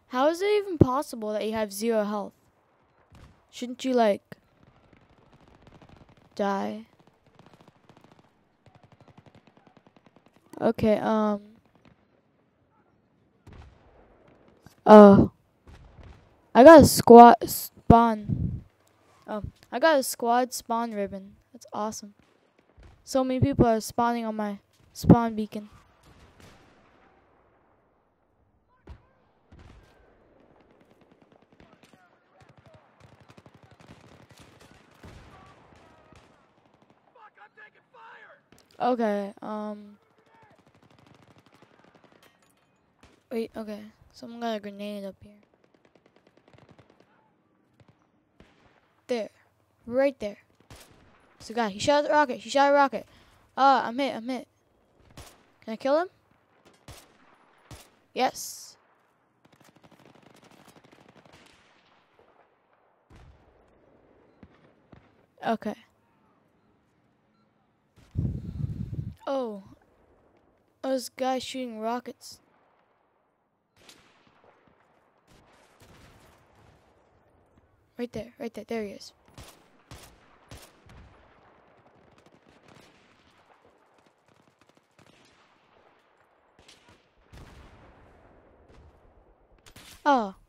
How is it even possible that you have 0 health? Shouldn't you, like, die? Okay, oh. I got a squad spawn. Oh, I got a squad spawn ribbon. That's awesome. So many people are spawning on my spawn beacon. Okay, wait, okay. Someone got a grenade up here. There. Right there. It's a guy. He shot a rocket. He shot a rocket. I'm hit. I'm hit. Can I kill him? Yes. Okay. Oh. Oh, this guy shooting rockets. Right there. Right there. There he is. Oh.